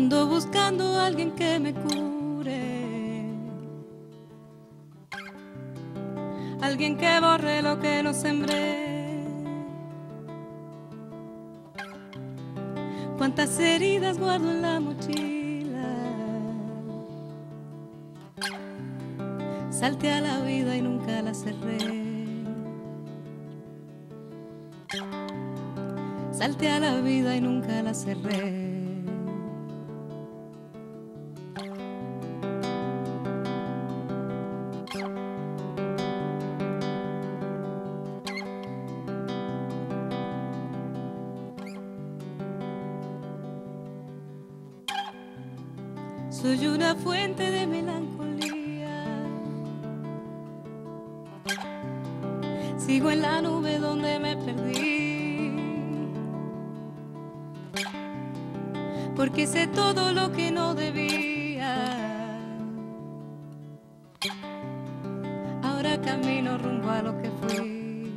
Ando buscando a alguien que me cure, alguien que borre lo que no sembré. Cuántas heridas guardo en la mochila. Salté a la vida y nunca la cerré. Salté a la vida y nunca la cerré. Soy una fuente de melancolía. Sigo en la nube donde me perdí, porque sé todo lo que no debía. Ahora camino rumbo a lo que fui.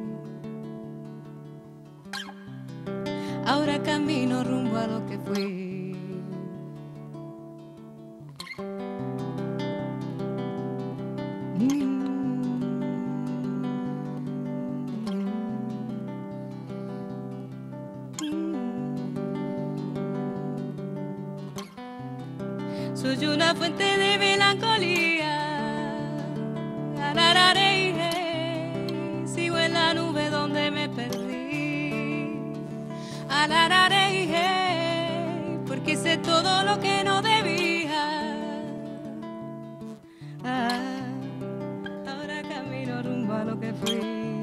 Ahora camino rumbo a lo que fui. Soy una fuente de melancolía. Sigo en la nube donde me perdí. Porque sé todo lo que no debía. Ahora camino rumbo a lo que fui.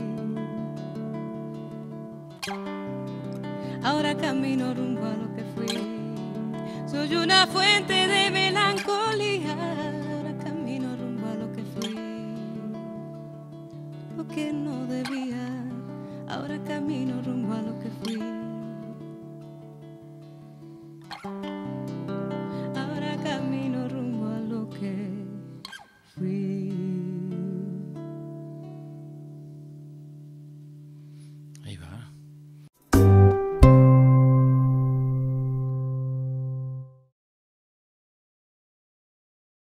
Ahora camino rumbo a lo que fui. Soy una fuente de melancolía. Ahora camino rumbo a lo que fui. Lo que no debía. Ahora camino rumbo a lo que